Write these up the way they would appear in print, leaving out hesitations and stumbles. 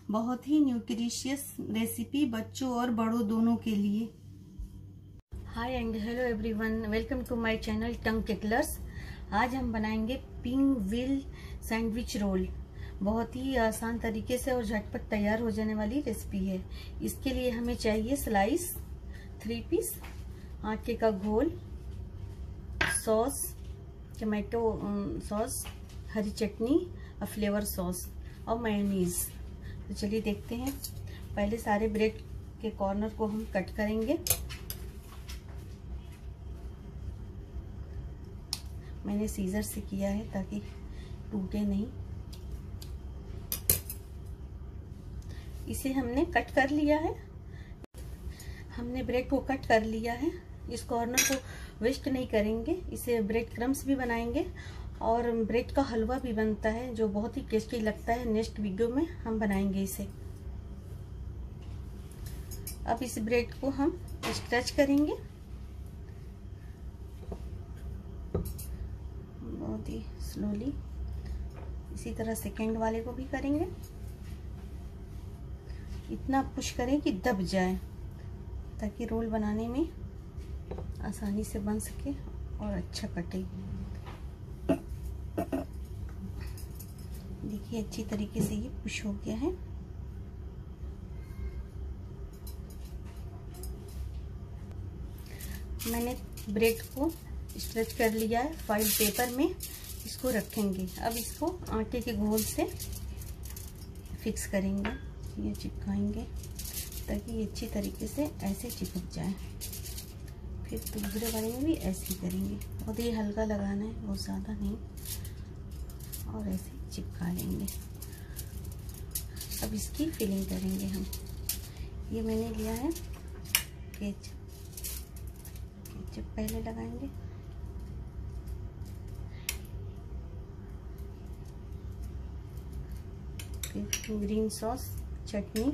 बहुत ही nutritious recipe बच्चों और बड़ों दोनों के लिए। Hi and hello everyone, welcome to my channel tongue ticklers. आज हम बनाएंगे पिंक व्हील सैंडविच रोल। बहुत ही आसान तरीके से और झटपट तैयार हो जाने वाली रेसिपी है। इसके लिए हमें चाहिए स्लाइस 3 पीस, आटे का घोल, सॉस, टमाटो सॉस, हरी चटनी और फ्लेवर सॉस और मेयोनीज। तो चलिए देखते हैं। पहले सारे ब्रेड के कॉर्नर को हम कट करेंगे। मैंने सीजर से किया है ताकि टूटे नहीं। इसे हमने कट कर लिया है। हमने ब्रेड को कट कर लिया है। इस कॉर्नर को वेस्ट नहीं करेंगे। इसे ब्रेड क्रम्स भी बनाएंगे और ब्रेड का हलवा भी बनता है जो बहुत ही टेस्टी लगता है। नेक्स्ट वीडियो में हम बनाएंगे इसे। अब इस ब्रेड को हम स्ट्रेच करेंगे बहुत ही स्लोली। इसी तरह सेकेंड वाले को भी करेंगे। इतना पुश करें कि दब जाए ताकि रोल बनाने में आसानी से बन सके और अच्छा कटे। देखिए अच्छी तरीके से ये पुश हो गया है। मैंने ब्रेड को स्ट्रेच कर लिया है। फाइल पेपर में इसको रखेंगे। अब इसको आटे के घोल से फिक्स करेंगे, ये चिपकाएंगे ताकि ये अच्छी तरीके से ऐसे चिपक जाए। फिर दूसरे वाले में भी ऐसे ही करेंगे। बहुत ही हल्का लगाना है, बहुत ज़्यादा नहीं, और ऐसे चिपका लेंगे। अब इसकी फिलिंग करेंगे हम। ये मैंने लिया है केचप। केचप पहले लगाएंगे। फिर green sauce, chutney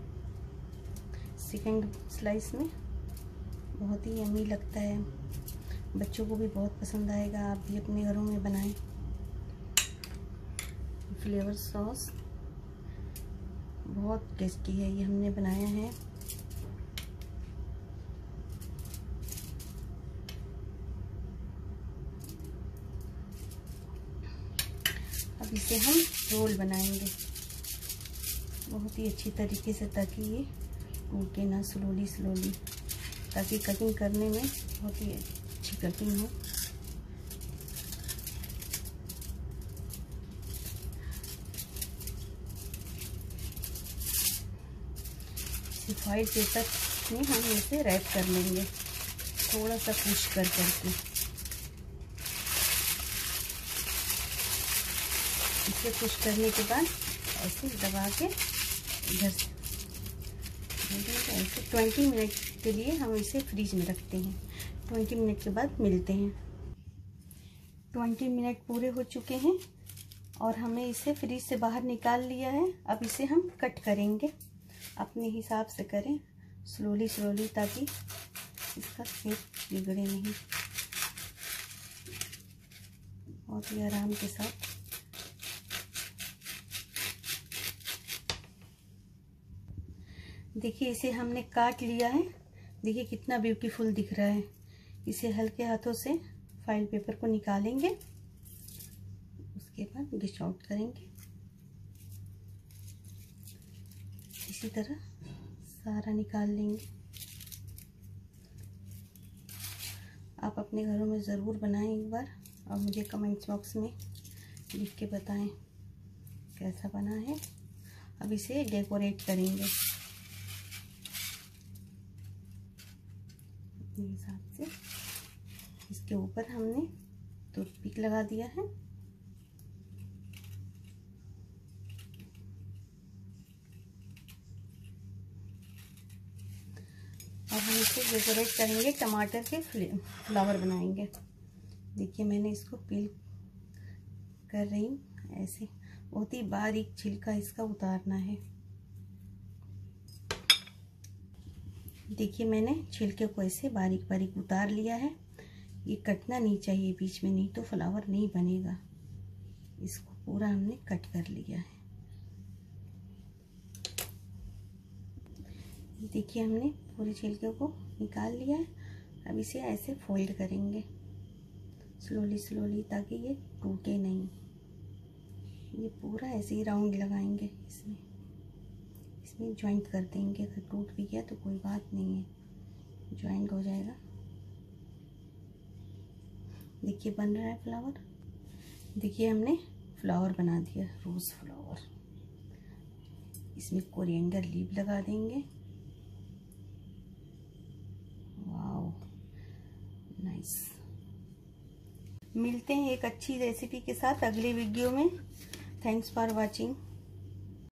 second slice में। बहुत ही यम्मी लगता है, बच्चों को भी बहुत पसंद आएगा। आप भी अपने घरों में बनाएं। फ्लेवर सॉस बहुत टेस्टी है, ये हमने बनाया है। अब इसे हम रोल बनाएंगे बहुत ही अच्छी तरीके से ताकि ये टूटे ना। स्लोली ताकि कटिंग करने में बहुत ही अच्छी कटिंग हो। फॉइल पेपर में हम इसे रैप कर लेंगे, थोड़ा सा पुश कर करके। इसे पुश करने के बाद ऐसे दबा के इधर से ऐसे 20 मिनट के लिए हम इसे फ्रीज में रखते हैं। 20 मिनट के बाद मिलते हैं। 20 मिनट पूरे हो चुके हैं और हमने इसे फ्रीज से बाहर निकाल लिया है। अब इसे हम कट करेंगे। अपने हिसाब से करें, स्लोली ताकि इसका शेप बिगड़े नहीं। बहुत ही आराम के साथ। देखिए इसे हमने काट लिया है। देखिए कितना ब्यूटीफुल दिख रहा है। इसे हल्के हाथों से फाइल पेपर को निकालेंगे। उसके बाद डिश आउट करेंगे। इसी तरह सारा निकाल लेंगे। आप अपने घरों में ज़रूर बनाएं एक बार और मुझे कमेंट्स बॉक्स में लिख के बताएं कैसा बना है। अब इसे डेकोरेट करेंगे अपने हिसाब से। इसके ऊपर हमने टूथपिक लगा दिया है। और हम इसे डेकोरेट करेंगे, टमाटर के फ्लावर बनाएंगे। देखिए मैंने इसको पील कर रही हूँ ऐसे। बहुत ही बारीक छिलका इसका उतारना है। देखिए मैंने छिलके को ऐसे बारीक बारीक उतार लिया है। ये कटना नहीं चाहिए बीच में, नहीं तो फ्लावर नहीं बनेगा। इसको पूरा हमने कट कर लिया है। देखिए हमने पूरे छिलके को निकाल लिया है। अब इसे ऐसे फोल्ड करेंगे स्लोली स्लोली, ताकि ये टूटे नहीं। ये पूरा ऐसे ही राउंड लगाएंगे, इसमें ज्वाइंट कर देंगे। अगर टूट भी गया तो कोई बात नहीं है, ज्वाइंट हो जाएगा। देखिए बन रहा है फ्लावर। देखिए हमने फ्लावर बना दिया, रोज फ्लावर। इसमें कोरिएंडर लीफ लगा देंगे। Wow nice. मिलते हैं एक अच्छी रेसिपी के साथ अगले वीडियो में। Thanks for watching.